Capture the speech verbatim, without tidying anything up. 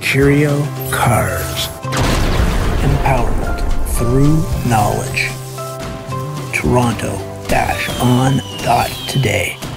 Curio Cars. Empowerment through knowledge. Toronto On Today.